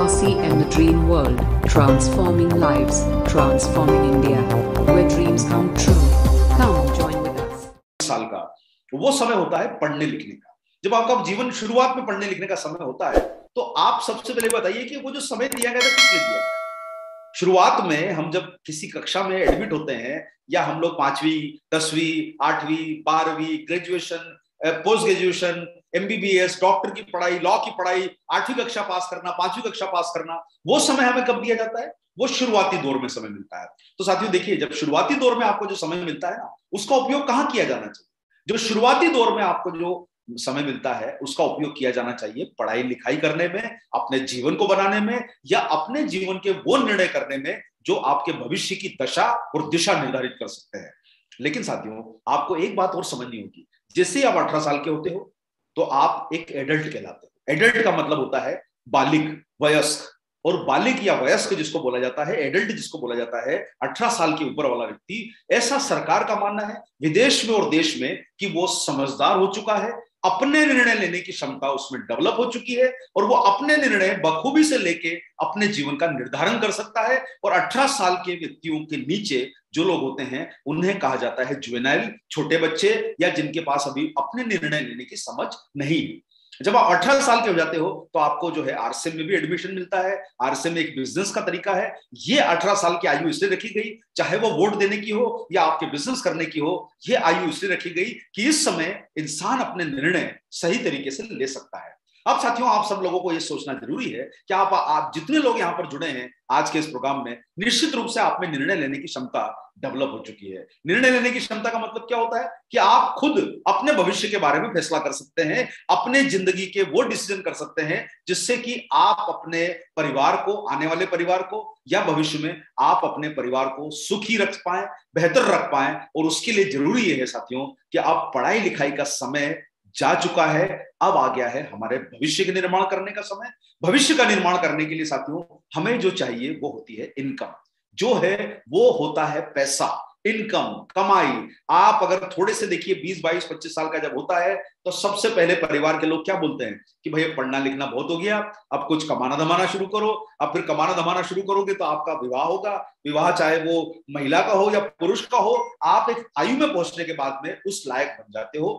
Marcy and the Dream World, transforming lives, transforming India, where dreams come true. Come join with us. साल का वो समय होता है पढ़ने लिखने का। जब आपका जीवन शुरुआत में पढ़ने लिखने का समय होता है, तो आप सबसे पहले बताइए कि वो जो समय दिया गया था किस लिए दिया गया। शुरुआत में हम जब किसी कक्षा में एडमिट होते हैं, या हम लोग 5वीं 10वीं 8वीं 12वीं graduation, post graduation, MBBS, doctor की पढ़ाई, लॉ की पढ़ाई, 8वीं कक्षा पास करना, 5वीं कक्षा पास करना, वो समय हमें कब दिया जाता है? वो शुरुआती दौर में समय मिलता है। तो साथियों देखिए, जब शुरुआती दौर में आपको जो समय मिलता है ना, उसका उपयोग कहाँ किया जाना चाहिए? जो शुरुआती दौर में आपको जो समय मिलता है, उसका उपयोग किया जाना चाहिए पढ़ाई लिखाई करने में, अपने जीवन को बनाने में, या अपने जीवन के वो निर्णय करने में जो आपके भविष्य की दशा और दिशा निर्धारित कर सकते हैं। लेकिन साथियों, आपको एक बात और समझनी होगी, जैसे आप 18 साल के होते हो तो आप एक एडल्ट कहलाते हो। एडल्ट का मतलब होता है बालिग, वयस्क। और बालिग या वयस्क जिसको बोला जाता है, एडल्ट जिसको बोला जाता है, 18 साल के ऊपर वाला व्यक्ति, ऐसा सरकार का मानना है विदेश में और देश में कि वो समझदार हो चुका है, अपने निर्णय लेने की क्षमता उसमें डेवलप हो चुकी है, और वो अपने निर्णय बखूबी से लेके अपने जीवन का निर्धारण कर सकता है। और 18 साल के व्यक्तियों के नीचे जो लोग होते हैं, उन्हें कहा जाता है जुवेनाइल, छोटे बच्चे, या जिनके पास अभी अपने निर्णय लेने की समझ नहीं। जब आप 18 साल के हो जाते हो तो आपको जो है आरसीएम में भी एडमिशन मिलता है। आरसीएम एक बिजनेस का तरीका है। ये 18 साल की आयु इसलिए रखी गई, चाहे वो वोट देने की हो या आपके बिजनेस करने की हो, ये आयु इसलिए रखी गई कि इस समय इंसान अपने निर्णय सही तरीके से ले सकता है। अब साथियों, आप सब लोगों को ये सोचना जरूरी है कि आप जितने लोग यहाँ पर जुड़े हैं आज के इस प्रोग्राम में, निश्चित रूप से आप में निर्णय लेने की क्षमता डेवलप हो चुकी है। निर्णय लेने की क्षमता का मतलब क्या होता है कि आप खुद अपने भविष्य के बारे में फैसला कर सकते हैं, अपने जिंदगी के वो डिसीजन कर सकते हैं जिससे कि आप अपने परिवार को, आने वाले परिवार को, या भविष्य में आप अपने परिवार को सुखी रख पाए, बेहतर रख पाए। और उसके लिए जरूरी है साथियों कि आप पढ़ाई लिखाई का समय जा चुका है, अब आ गया है हमारे भविष्य के निर्माण करने का समय। भविष्य का निर्माण करने के लिए साथियों हमें जो चाहिए वो होती है इनकम, जो है वो होता है पैसा, इनकम, कमाई। आप अगर थोड़े से देखिए 20 22 25 साल का जब होता है तो सबसे पहले परिवार के लोग क्या बोलते हैं कि भैया पढ़ना लिखना बहुत हो गया, अब कुछ कमाना धमाना शुरू करो। अब फिर कमाना धमाना शुरू करोगे तो आपका विवाह होगा। विवाह चाहे वो महिला का हो या पुरुष का हो, आप एक आयु में पहुंचने के बाद में उस लायक बन जाते हो।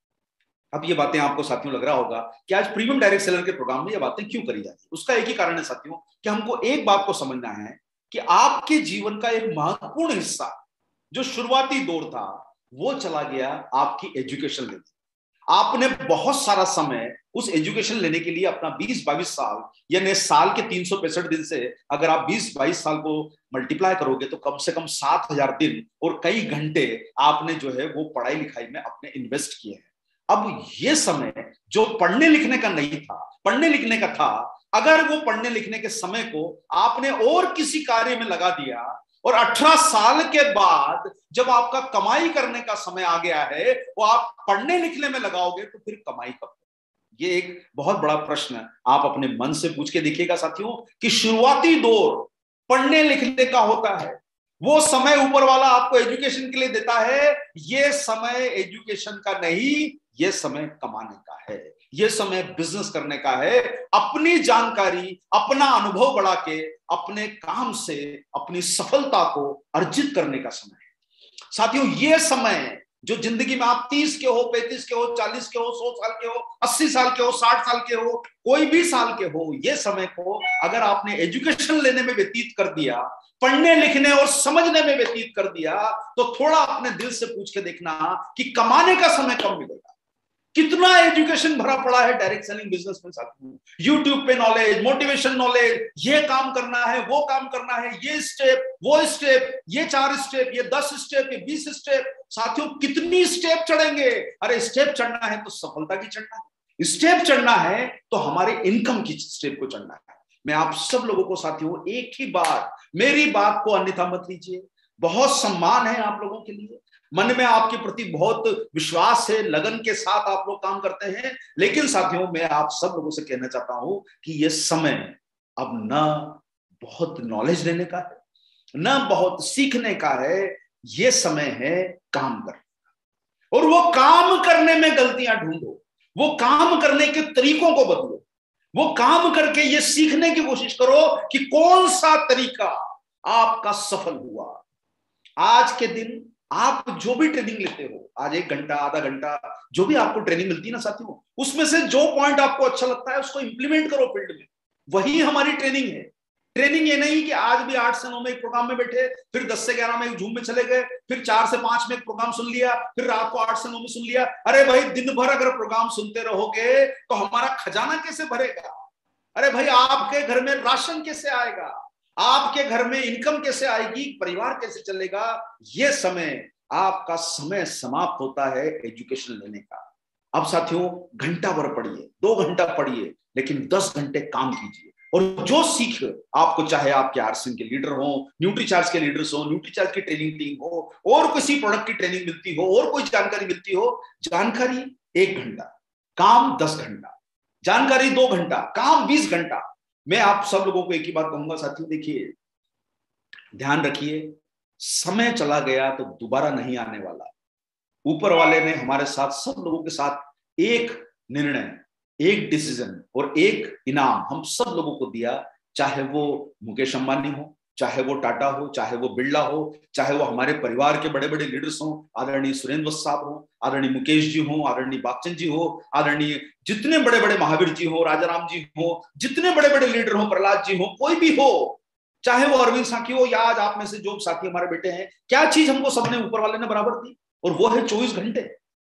अब ये बातें आपको साथियों लग रहा होगा कि आज प्रीमियम डायरेक्ट सेलर के प्रोग्राम में ये बातें क्यों करी जाती है। उसका एक ही कारण है साथियों कि हमको एक बात को समझना है कि आपके जीवन का एक महत्वपूर्ण हिस्सा जो शुरुआती दौर था वो चला गया आपकी एजुकेशन लेने। आपने बहुत सारा समय उस एजुकेशन लेने के लिए अपना 20-22 साल, यानी साल के 365 दिन से अगर आप 20-22 साल को मल्टीप्लाई करोगे तो कम से कम 7000 दिन और कई घंटे आपने जो है वो पढ़ाई लिखाई में अपने इन्वेस्ट किए हैं। अब ये समय जो पढ़ने लिखने का नहीं था, पढ़ने लिखने का था, अगर वो पढ़ने लिखने के समय को आपने और किसी कार्य में लगा दिया, और 18 साल के बाद जब आपका कमाई करने का समय आ गया है वो आप पढ़ने लिखने में लगाओगे, तो फिर कमाई कब? ये एक बहुत बड़ा प्रश्न आप अपने मन से पूछ के देखिएगा साथियों कि शुरुआती दौर पढ़ने लिखने का होता है। वो समय ऊपर वाला आपको एजुकेशन के लिए देता है। ये समय एजुकेशन का नहीं, ये समय कमाने का है, ये समय बिजनेस करने का है, अपनी जानकारी, अपना अनुभव बढ़ा के अपने काम से अपनी सफलता को अर्जित करने का समय है। साथियों, ये समय जो जिंदगी में आप 30 के हो, 35 के हो, 40 के हो, 100 साल के हो, 80 साल के हो, 60 साल के हो, कोई भी साल के हो, ये समय को अगर आपने एजुकेशन लेने में व्यतीत कर दिया, पढ़ने लिखने और समझने में व्यतीत कर दिया, तो थोड़ा अपने दिल से पूछ के देखना कि कमाने का समय कब मिलेगा। कितना एजुकेशन भरा पड़ा है डायरेक्ट सेलिंग बिजनेस में साथियों। यूट्यूब पे नॉलेज, मोटिवेशन नॉलेज, ये काम करना है, वो काम करना है, ये स्टेप, वो स्टेप, ये 4 स्टेप, ये 10 स्टेप, ये 20 स्टेप। साथियों कितनी स्टेप चढ़ेंगे? अरे स्टेप चढ़ना है तो सफलता की चढ़ना है, स्टेप चढ़ना है तो हमारे इनकम की स्टेप को चढ़ना है। मैं आप सब लोगों को साथियों एक ही बात, मेरी बात को अन्यथा मत लीजिए। बहुत सम्मान है आप लोगों के लिए, मन में आपके प्रति बहुत विश्वास है, लगन के साथ आप लोग काम करते हैं। लेकिन साथियों मैं आप सब लोगों से कहना चाहता हूं कि यह समय अब न बहुत नॉलेज लेने का है, न बहुत सीखने का है, यह समय है काम करने का। और वो काम करने में गलतियां ढूंढो, वो काम करने के तरीकों को बदलो। वो काम करके ये सीखने की कोशिश करो कि कौन सा तरीका आपका सफल हुआ। आज के दिन आप जो भी ट्रेनिंग लेते हो, आज 1 घंटा, आधा घंटा, जो भी आपको ट्रेनिंग मिलती है ना साथियों, उसमें से जो पॉइंट आपको अच्छा लगता है उसको इंप्लीमेंट करो फील्ड में। वही हमारी ट्रेनिंग है। ट्रेनिंग ये नहीं कि आज भी 8 से 9 में एक प्रोग्राम में बैठे, फिर 10 से 11 में एक झूम में चले गए, फिर 4 से 5 में एक प्रोग्राम सुन लिया, फिर रात को 8 से 9 में सुन लिया। अरे भाई, दिन भर अगर प्रोग्राम सुनते रहोगे तो हमारा खजाना कैसे भरेगा? अरे भाई, आपके घर में राशन कैसे आएगा? आपके घर में इनकम कैसे आएगी? परिवार कैसे चलेगा? ये समय, आपका समय समाप्त होता है एजुकेशन लेने का। अब साथियों, घंटा भर पढ़िए, 2 घंटा पढ़िए, लेकिन 10 घंटे काम कीजिए। और जो सीख आपको, चाहे आपके आरसीएम के लीडर हो, न्यूट्रीचार्ज के लीडर्स हो, न्यूट्रीचार्ज की ट्रेनिंग टीम हो, और किसी प्रोडक्ट की ट्रेनिंग मिलती हो, और कोई जानकारी मिलती हो, जानकारी 1 घंटा, काम 10 घंटा, जानकारी 2 घंटा, काम 20 घंटा। मैं आप सब लोगों को एक ही बात कहूंगा साथियों, देखिए, ध्यान रखिए, समय चला गया तो दोबारा नहीं आने वाला। ऊपर वाले ने हमारे साथ, सब लोगों के साथ एक निर्णय, एक डिसीजन और एक इनाम हम सब लोगों को दिया। चाहे वो मुकेश अंबानी हो, चाहे वो टाटा हो, चाहे वो बिरला हो, चाहे वो हमारे परिवार के बड़े बड़े लीडर्स हो, आदरणीय सुरेंद्र वत्स साहब हो, आदरणीय मुकेश जी हो, आदरणीय बागचंद जी हो, आदरणीय जितने बड़े बड़े महावीर जी हो, राजाराम जी हो, जितने बड़े बड़े लीडर हो, प्रहलाद जी हो, कोई भी हो, चाहे वो अरविंद साकी हो, या आज आप में से जो साथी हमारे बेटे हैं, क्या चीज हमको सबने ऊपर वाले ने बराबर दी? और वो है 24 घंटे।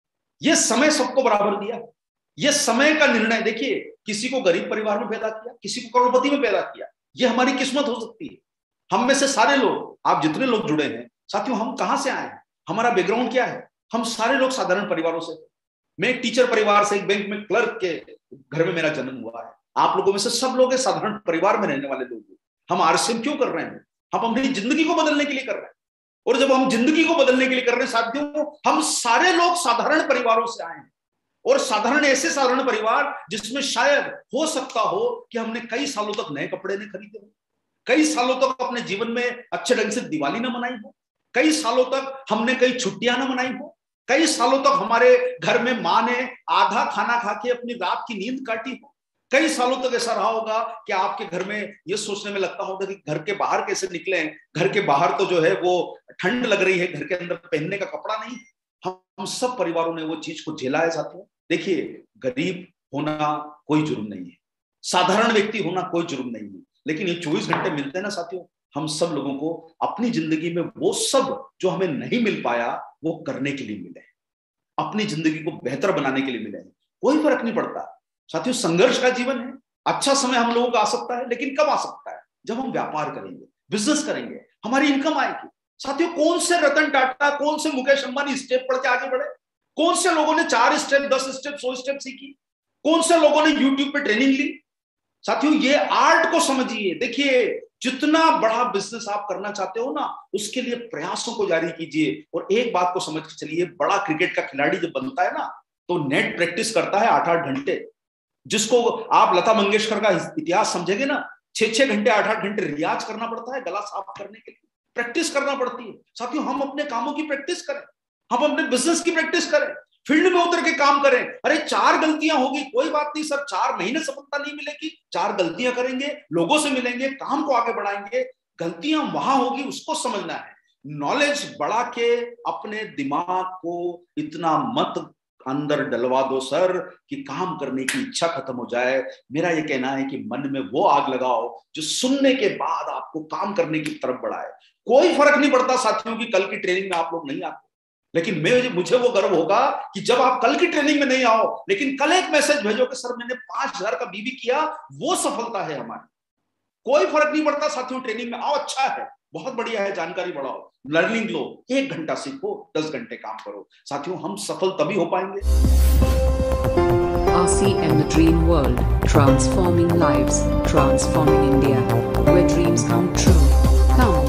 ये समय सबको बराबर दिया। ये समय का निर्णय, देखिए, किसी को गरीब परिवार में पैदा किया, किसी को करोड़पति में पैदा किया। ये हमारी किस्मत हो सकती है। हम में से सारे लोग, आप जितने लोग जुड़े हैं साथियों, हम कहां से आए हैं, हमारा बैकग्राउंड क्या है? हम सारे लोग साधारण परिवारों से। मैं एक टीचर परिवार से, एक बैंक में क्लर्क के घर में मेरा जन्म हुआ है। आप लोगों में से सब लोग साधारण परिवार में रहने वाले लोग हैं। हम आरसीएम क्यों कर रहे हैं? हम अपनी जिंदगी को बदलने के लिए कर रहे हैं। और जब हम जिंदगी को बदलने के लिए कर रहे हैं साथियों, हम सारे लोग साधारण परिवारों से आए हैं। और साधारण, ऐसे साधारण परिवार जिसमें शायद हो सकता हो कि हमने कई सालों तक नए कपड़े नहीं खरीदे हो, कई सालों तक अपने जीवन में अच्छे ढंग से दिवाली ना मनाई हो, कई सालों तक हमने कई छुट्टियां ना मनाई हो, कई सालों तक हमारे घर में माँ ने आधा खाना खा के अपनी रात की नींद काटी हो, कई सालों तक ऐसा रहा होगा कि आपके घर में ये सोचने में लगता होगा कि घर के बाहर कैसे निकले, घर के बाहर तो जो है वो ठंड लग रही है, घर के अंदर पहनने का कपड़ा नहीं। हम सब परिवारों ने वो चीज को झेला है साथियों। देखिए, गरीब होना कोई जुर्म नहीं है, साधारण व्यक्ति होना कोई जुर्म नहीं है, लेकिन ये 24 घंटे मिलते हैं ना साथियों, हम सब लोगों को अपनी जिंदगी में वो सब जो हमें नहीं मिल पाया वो करने के लिए मिले, अपनी जिंदगी को बेहतर बनाने के लिए मिले। कोई फर्क नहीं पड़ता साथियों, संघर्ष का जीवन है। अच्छा समय हम लोगों का आ सकता है, लेकिन कब आ सकता है? जब हम व्यापार करेंगे, बिजनेस करेंगे, हमारी इनकम आएगी। साथियों, कौन से रतन टाटा, कौन से मुकेश अंबानी स्टेप पढ़ के आगे बढ़े? कौन से लोगों ने 4 स्टेप, 10 स्टेप, 100 स्टेप सीखी? कौन से लोगों ने यूट्यूब पे ट्रेनिंग ली? साथियों, ये आर्ट को समझिए। देखिए, जितना बड़ा बिजनेस आप करना चाहते हो ना, उसके लिए प्रयासों को जारी कीजिए। और एक बात को समझ के चलिए, बड़ा क्रिकेट का खिलाड़ी जब बनता है ना, तो नेट प्रैक्टिस करता है 8-8 घंटे। जिसको आप लता मंगेशकर का इतिहास समझेंगे ना, 6-6 घंटे, 8-8 घंटे रियाज करना पड़ता है गला साफ करने के लिए, प्रैक्टिस करना पड़ती है। साथियों, हम अपने कामों की प्रैक्टिस करें, हम अपने बिजनेस की प्रैक्टिस करें, फील्ड में उतर के काम करें। अरे 4 गलतियां होगी, कोई बात नहीं सर, 4 महीने सफलता नहीं मिलेगी, 4 गलतियां करेंगे, लोगों से मिलेंगे, काम को आगे बढ़ाएंगे। गलतियां वहां होगी, उसको समझना है। नॉलेज बढ़ा के अपने दिमाग को इतना मत अंदर डलवा दो सर कि काम करने की इच्छा खत्म हो जाए। मेरा ये कहना है कि मन में वो आग लगाओ जो सुनने के बाद आपको काम करने की तरफ बढ़ाए। कोई फर्क नहीं पड़ता साथियों की कल की ट्रेनिंग में आप लोग नहीं आते, लेकिन मुझे वो गर्व होगा कि जब आप कल की ट्रेनिंग में नहीं आओ, लेकिन कल एक मैसेज भेजो कि सर मैंने 5000 का बीबी किया, वो सफलता है हमारी। कोई फर्क नहीं पड़ता साथियों, ट्रेनिंग में आओ, अच्छा है, बहुत बढ़िया है, जानकारी बढ़ाओ, लर्निंग लो, 1 घंटा सीखो, 10 घंटे काम करो। साथियों, हम सफल तभी हो पाएंगे। RCM, the Dream World, transforming lives, transforming India, where dreams come true. Come